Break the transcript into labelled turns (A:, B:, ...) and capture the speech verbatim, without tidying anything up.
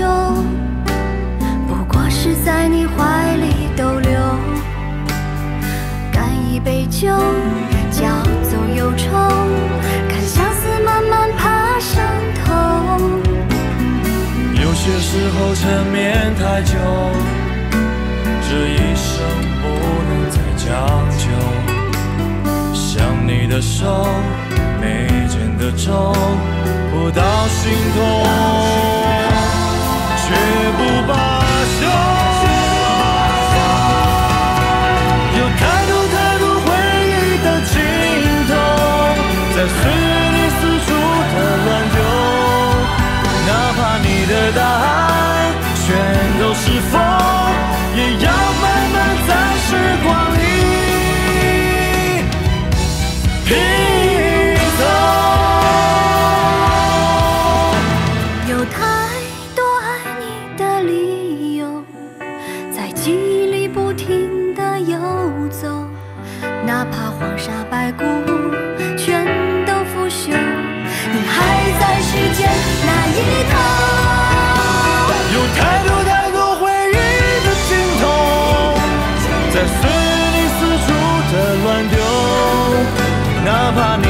A: 不过是在你怀里逗留。干一杯酒，叫走忧愁，看相思慢慢爬上头。
B: 有些时候缠绵太久，这一生不能再将就。想你的手，眉间的皱，不到心痛，却不罢休。有太多太多回忆的尽头，在岁月里四处的乱丢。哪怕你的答案全都是风，也要慢慢在时光里拼凑。
A: 有太多爱你的理由，在记忆里不停地游走，哪怕黄沙白骨全都腐朽，你还在时间那一头。
B: 有太多太多回忆的尽头，在岁月里四处的乱丢。哪怕